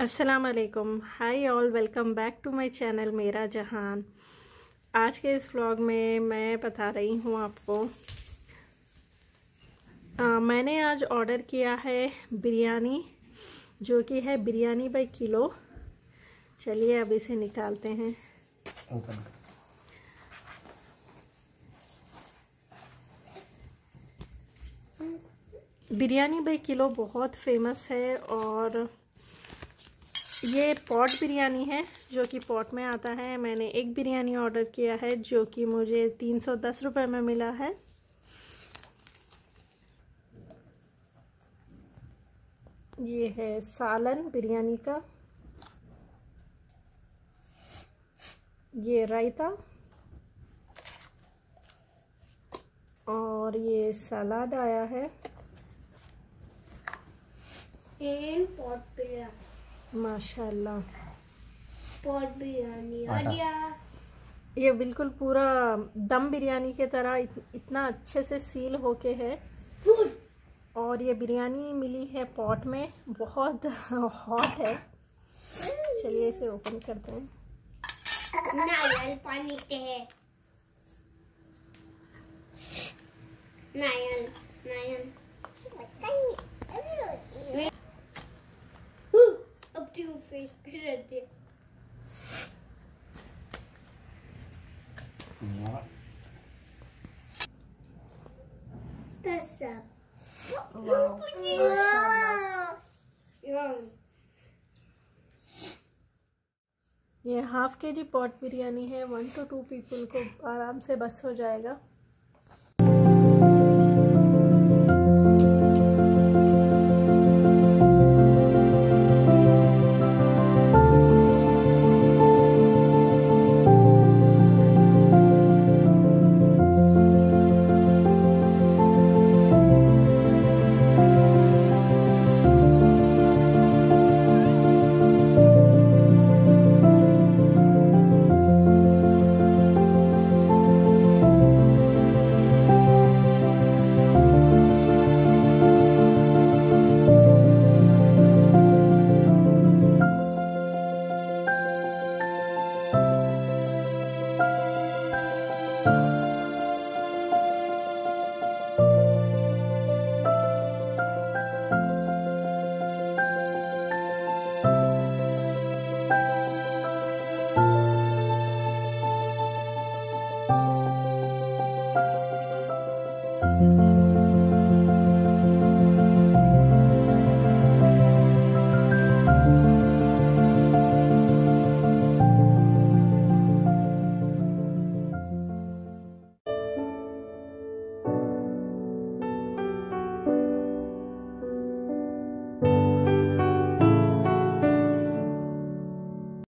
अस्सलाम वालेकुम, hi all, welcome back to my channel Mera Jahan. आज के इस व्लॉग में मैं बता रही हूँ आपको मैंने आज ऑर्डर किया है बिरयानी, जो कि है बिरयानी बाई किलो। चलिए अब इसे निकालते हैं। बिरयानी बाई किलो बहुत फेमस है और ये पॉट बिरयानी है जो कि पॉट में आता है। मैंने एक बिरयानी ऑर्डर किया है जो कि मुझे 310 रुपये में मिला है। ये है सालन बिरयानी का, ये रायता और ये सलाद आया है। पॉट बिरयानी माशाल्लाह, पॉट बिरयानी और ये बिल्कुल पूरा दम बिरयानी के तरह इतना अच्छे से सील होके है। और ये बिरयानी मिली है पॉट में, बहुत हॉट है। चलिए इसे ओपन करते हैं। नारियल पानी के है, नारियल नारियल अब तू फेस पे रहते ये हाफ केजी पॉट बिरयानी है। 1 to 2 पीपल को आराम से बस हो जाएगा।